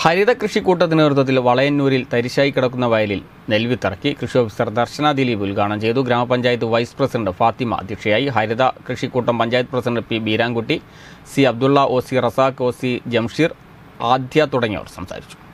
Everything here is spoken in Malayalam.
ഹരിത കൃഷിക്കൂട്ടത്തിന്റെ നേതൃത്വത്തിൽ വളയന്നൂരിൽ തരിശായി കിടക്കുന്ന വയലിൽ നെൽവിത്തിറക്കി. കൃഷി ഓഫീസർ ദർശന ദിലീപ് ഉദ്ഘാടനം ചെയ്തു. ഗ്രാമപഞ്ചായത്ത് വൈസ് പ്രസിഡന്റ് ഫാത്തിമ അധ്യക്ഷയായി. Haritha Krishikoottam panchayat president P Beerankutty, C Abdulla, O C Razak, O C Jamsheer, Adya തുടങ്ങിയവർ സംസാരിച്ചു.